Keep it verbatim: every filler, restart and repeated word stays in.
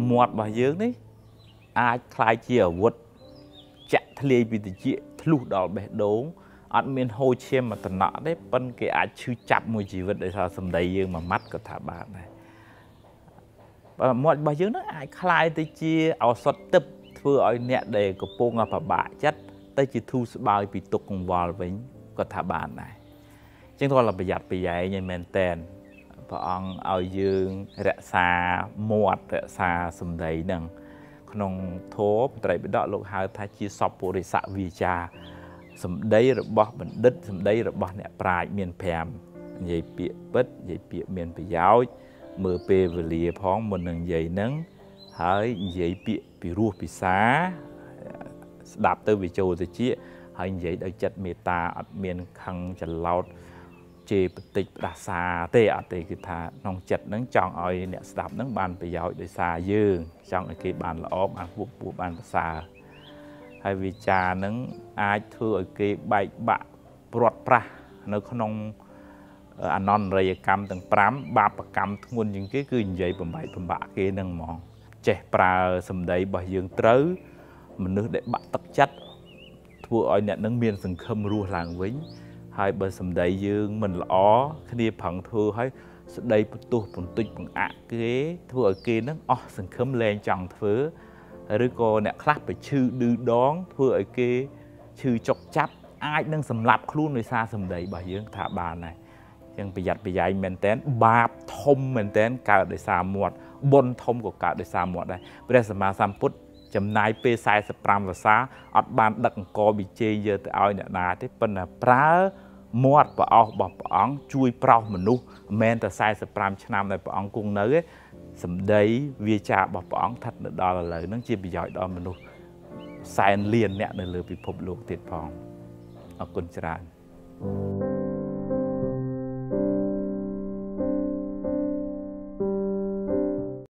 มอดบ่យើងនេះអាចคล้ายជាអាវុធចាក់ធ្លាយពីតិចធ្លុះដល់បេះដូងអត់មានហូរឈាមមកតំណក់ទេប៉ុន្តែគេអាចឈឺចាប់មួយជីវិតដោយសារសម្ដីយើងមួយម៉ាត់ក៏ថាបានដែរបើមាត់របស់យើងហ្នឹងអាចคล้ายទៅជាឱសថទឹកធ្វើឲ្យអ្នកដែលកំពុងពិបាកចិត្តទៅជាធូរស្បើយពីទុក្ខកង្វល់វិញក៏ថាបានដែរអញ្ចឹងគាត់ប្រយ័ត្នប្រយែងឲ្យមែនតែនព្រះអង្គឲ្យយើងរក្សាមាត់រក្សាសម្ដីហ្នឹងក្នុងធម៌ត្រៃបិដកលោកហៅថាជាសពពុរិសវាចាសម្ដីរបស់បណ្ឌិតសម្ដីរបស់អ្នកប្រាជ្ញមានប្រាំនិយាយពាក្យពិតនិយាយពាក្យមានប្រយោជន៍មើលពេលវេលាផងមុននឹងនិយាយហ្នឹងហើយនិយាយពាក្យពីរោះពិសាស្ដាប់ទៅវាចូលទៅជាហើយនិយាយដោយចិត្តមេត្តាអត់មានខឹងច្រឡោតជេរបន្តិចផ្ដាសាទេអត់ទេគឺថាក្នុងចិត្តហ្នឹងចង់ឲ្យអ្នកស្ដាប់ហ្នឹងបានប្រយោជន៍ដោយសារយើងចង់ឲ្យគេបានល្អបានពុះពោះបានប្រសើរហើយវាចាហ្នឹងអាចធ្វើឲ្យគេបែកបាក់ព្រាត់ប្រាសនៅក្នុងអនន្តរិយកម្មទាំងប្រាំបាបកម្មធ្ងន់ជាងគេគឺនិយាយបំបែកបំបាក់គេហ្នឹងហ្មងចេះប្រើសម្ដីរបស់យើងត្រូវមនុស្សដែលបាក់ទឹកចិត្តធ្វើឲ្យអ្នកនឹងមានសង្ឃឹមរស់ឡើងវិញហើយបើសម្ដីយើងមិនល្អគ្នាប្រឹងធ្វើឲ្យស្ដីបន្ទោសបន្តិចបង្អាក់គេធ្វើឲ្យគេនឹងអស់សង្ឃឹមលែងចង់ធ្វើឬក៏អ្នកខ្លះប្រឈឺឌឺដងធ្វើឲ្យគេឈឺចុកចាប់អាចនឹងសម្លាប់ខ្លួនដោយសារសម្ដីរបស់យើងថាបានដែរអញ្ចឹងប្រយ័ត្នប្រយែងមែនតើបាបធំមែនតើកើតដោយសារមាត់បុណ្យធំក៏កើតដោយសារមាត់ដែរព្រះសម្មាសម្ពុទ្ធចំណាយពេលសែសិបប្រាំវស្សាអត់បានដឹកអង្គបិជេយកទៅឲ្យអ្នកណាទេប៉ុន្តែប្រើមាត់ព្រះអស់របស់ព្រះអង្គជួយប្រោសមនុស្សមិនមែនតែសែសិបប្រាំឆ្នាំដែលព្រះអង្គគង់នៅទេសម្ដីវាចារបស់ព្រះអង្គស្ថិតនៅដល់ឥឡូវហ្នឹងជាប្រយោជន៍ដល់មនុស្សសែនលានអ្នកនៅលើពិភពលោកទៀតផងអរគុណច្រើន